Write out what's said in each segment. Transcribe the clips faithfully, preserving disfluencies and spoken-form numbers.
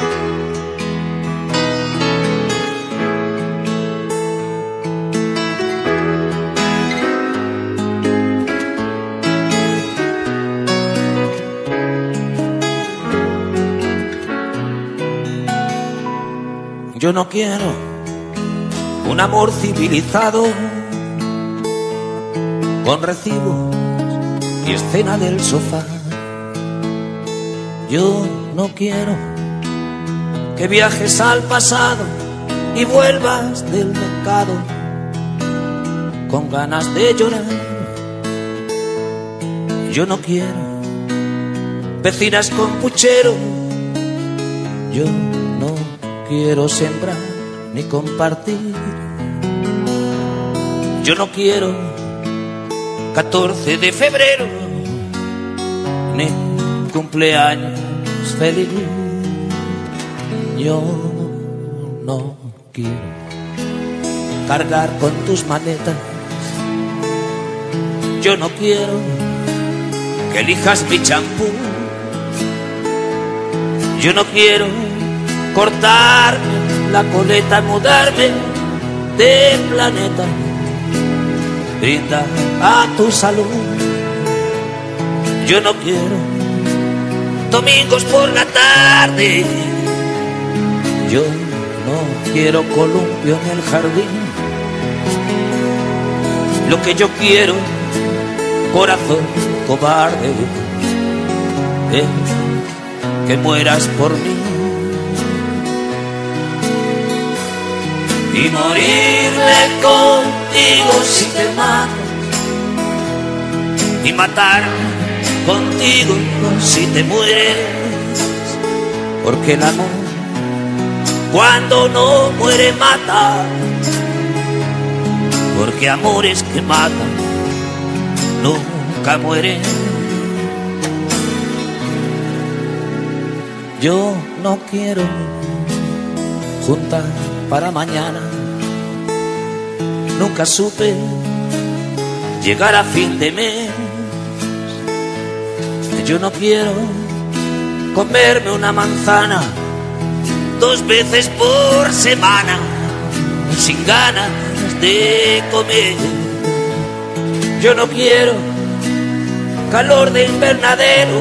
Yo no quiero un amor civilizado con recibos y escena del sofá. Yo no quiero que viajes al pasado y vuelvas del mercado con ganas de llorar. Yo no quiero vecinas con puchero. Yo no quiero sembrar ni compartir. Yo no quiero catorce de febrero ni cumpleaños feliz. Yo no quiero cargar con tus maletas. Yo no quiero que elijas mi champú. Yo no quiero cortarme la coleta, mudarme de planeta, brindar a tu salud. Yo no quiero domingos por la tarde. Yo no quiero columpio en el jardín. Lo que yo quiero, corazón cobarde, es que mueras por mí. Y morirme contigo si te mato, y matarme contigo si te mueres, porque el amor cuando no muere mata, porque amores que matan nunca mueren. Yo no quiero juntar para mañana. Nunca supe llegar a fin de mes. Yo no quiero comerme una manzana dos veces por semana sin ganas de comer. Yo no quiero calor de invernadero.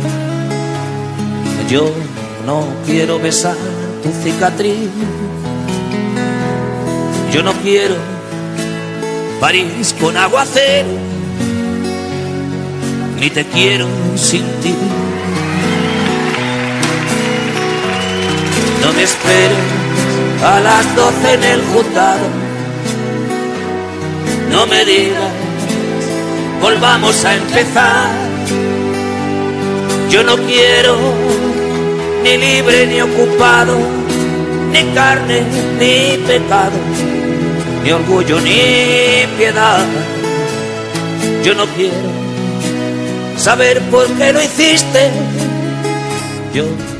Yo no quiero besar tu cicatriz. Yo no quiero París con aguacero, ni te quiero sin ti. No me esperes a las doce en el juzgado. No me digas, volvamos a empezar. Yo no quiero ni libre ni ocupado, ni carne ni pecado, ni orgullo ni piedad. Yo no quiero saber por qué lo hiciste. Yo